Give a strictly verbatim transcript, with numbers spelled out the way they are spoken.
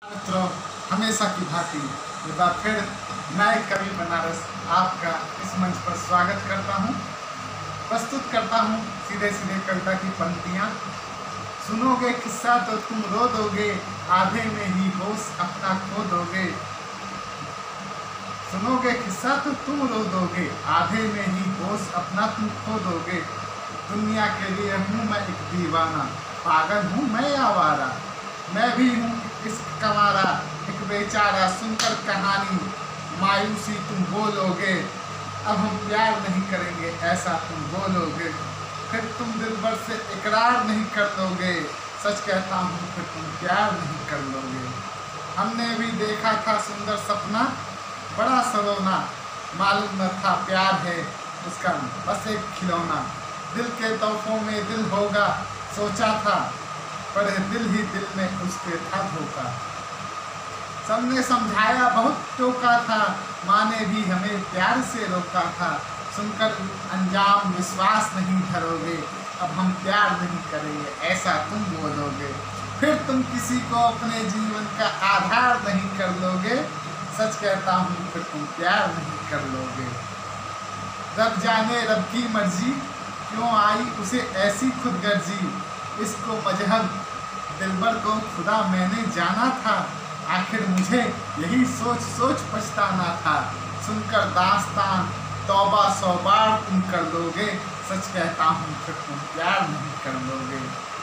मित्रों, हमेशा की भांति एक बार फिर नए कवि बनारस आपका इस मंच पर स्वागत करता हूँ। प्रस्तुत करता हूँ सीधे सीधे कविता की पंक्तियाँ। सुनोगे किस्सा तो तुम रो दोगे, आधे में ही होश अपना खो दोगे। सुनोगे किस्सा तो तुम रो दोगे, आधे में ही होश अपना तुम खो दोगे। दुनिया के लिए हूँ मैं एक दीवाना, पागल हूँ मैं आवारा, मैं भी हूँ इश्क कवारा, एक बेचारा। सुनकर कहानी मायूसी तुम बोलोगे, अब हम प्यार नहीं करेंगे ऐसा तुम बोलोगे। फिर तुम दिलबर से इकरार नहीं कर लोगे, सच कहता हूँ फिर तुम प्यार नहीं कर लोगे। हमने भी देखा था सुंदर सपना, बड़ा सलोना, मालूम न था प्यार है उसका बस एक खिलौना। दिल के तोहफों में दिल होगा सोचा था, पर दिल ही दिल में उसके था धोखा। सबने समझाया बहुत टोका था, माँ ने भी हमें प्यार से रोका था। सुनकर अंजाम विश्वास नहीं धरोगे, अब हम प्यार नहीं करेंगे ऐसा तुम बोलोगे। फिर तुम किसी को अपने जीवन का आधार नहीं कर लोगे, सच कहता हूँ फिर तुम प्यार नहीं कर लोगे। रब जाने रब की मर्जी क्यों आई उसे ऐसी खुदगर्जी, इसको मजहब दिलबर को खुदा मैंने जाना था। आखिर मुझे यही सोच सोच पछताना था। सुनकर दास्तान तौबा सौ बार तुम कर लोगे, सच कहता हूँ फिर तुम प्यार नहीं कर लोगे।